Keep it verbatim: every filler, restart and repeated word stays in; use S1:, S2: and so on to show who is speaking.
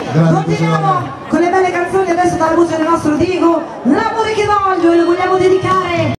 S1: Grazie,
S2: continuiamo con le belle canzoni adesso dalla voce del nostro Diego, l'amore che voglio, e lo vogliamo dedicare